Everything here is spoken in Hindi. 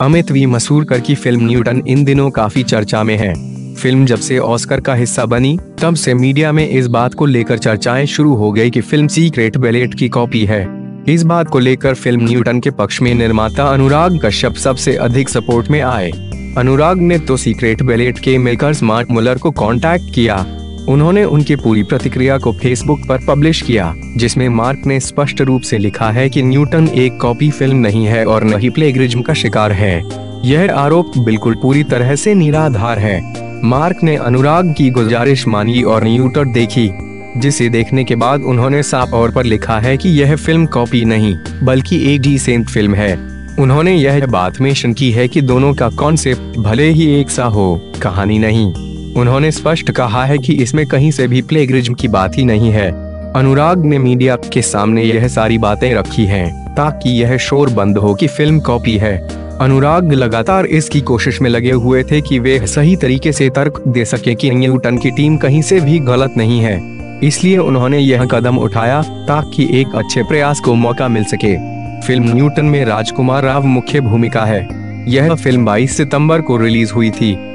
अमित वी मसूरकर की फिल्म न्यूटन इन दिनों काफी चर्चा में है। फिल्म जब से ऑस्कर का हिस्सा बनी, तब से मीडिया में इस बात को लेकर चर्चाएं शुरू हो गई कि फिल्म सीक्रेट बैलेट की कॉपी है। इस बात को लेकर फिल्म न्यूटन के पक्ष में निर्माता अनुराग कश्यप सबसे अधिक सपोर्ट में आए। अनुराग ने तो सीक्रेट बैलेट के मेकर्स मार्क मुलर को कांटेक्ट किया। उन्होंने उनकी पूरी प्रतिक्रिया को फेसबुक पर पब्लिश किया, जिसमें मार्क ने स्पष्ट रूप से लिखा है कि न्यूटन एक कॉपी फिल्म नहीं है और न ही प्लेगरिज्म का शिकार है। यह आरोप बिल्कुल पूरी तरह से निराधार है। मार्क ने अनुराग की गुजारिश मानी और न्यूटन देखी, जिसे देखने के बाद उन्होंने साफ तौर पर लिखा है कि यह फिल्म कॉपी नहीं बल्कि एक डिसेंट फिल्म है। उन्होंने यह बात मेंशन की है कि दोनों का कॉन्सेप्ट भले ही एक सा हो, कहानी नहीं। उन्होंने स्पष्ट कहा है कि इसमें कहीं से भी प्लेगरिज्म की बात ही नहीं है। अनुराग ने मीडिया के सामने यह सारी बातें रखी हैं ताकि यह शोर बंद हो कि फिल्म कॉपी है। अनुराग लगातार इसकी कोशिश में लगे हुए थे कि वे सही तरीके से तर्क दे सके कि न्यूटन की टीम कहीं से भी गलत नहीं है। इसलिए उन्होंने यह कदम उठाया ताकि एक अच्छे प्रयास को मौका मिल सके। फिल्म न्यूटन में राजकुमार राव मुख्य भूमिका है। यह फिल्म 22 सितंबर को रिलीज हुई थी।